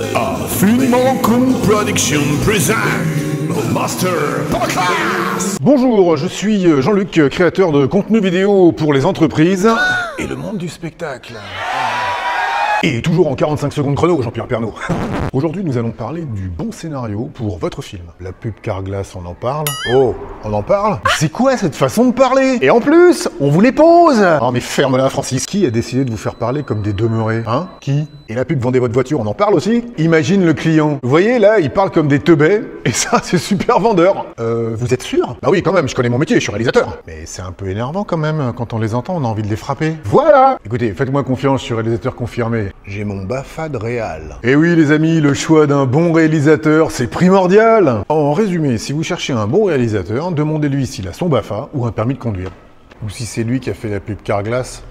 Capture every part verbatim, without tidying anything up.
Infiniment Con Production present Master Podcast. Bonjour, je suis Jean-Luc, créateur de contenu vidéo pour les entreprises et le monde du spectacle. Et toujours en quarante-cinq secondes chrono, Jean-Pierre Pernaut. Aujourd'hui, nous allons parler du bon scénario pour votre film. La pub Carglass, on en parle. Oh, on en parle? C'est quoi cette façon de parler? Et en plus, on vous les pose! Oh mais ferme-la, Francis. Qui a décidé de vous faire parler comme des demeurés? Hein? Qui? Et la pub Vendez votre voiture, on en parle aussi? Imagine le client. Vous voyez, là, il parle comme des teubés, et ça, c'est super vendeur. Euh, vous êtes sûr? Bah oui, quand même, je connais mon métier, je suis réalisateur. Mais c'est un peu énervant quand même, quand on les entend, on a envie de les frapper. Voilà! Écoutez, faites-moi confiance, je suis réalisateur confirmé. J'ai mon BAFA de réal. Et oui les amis, le choix d'un bon réalisateur, c'est primordial. En résumé, si vous cherchez un bon réalisateur, demandez-lui s'il a son BAFA ou un permis de conduire. Ou si c'est lui qui a fait la pub Carglass.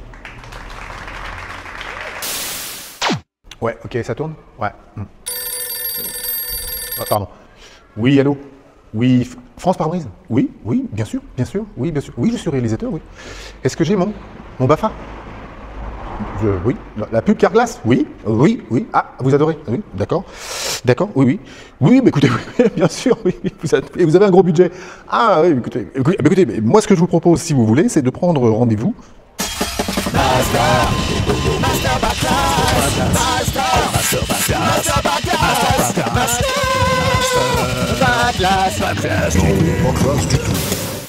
Ouais, ok, ça tourne? Ouais. Hmm. Ah, pardon. Oui, allô? Oui, F- France Pare-Brise? Oui, oui, bien sûr, bien sûr, oui, bien sûr. Oui, je suis réalisateur, oui. Est-ce que j'ai mon, mon BAFA? Je, oui, la, la pub Carglass? Oui, oui, oui. Ah, vous adorez? Oui, d'accord. D'accord, oui, oui. Oui, mais écoutez, oui, bien sûr, oui, oui, vous avez, et vous avez un gros budget. Ah, oui, écoutez, écoutez, écoutez, mais moi, ce que je vous propose, si vous voulez, c'est de prendre rendez-vous. Master, Master Podcast, Master, Master Podcast, Master Podcast, Master Podcast, Master Podcast.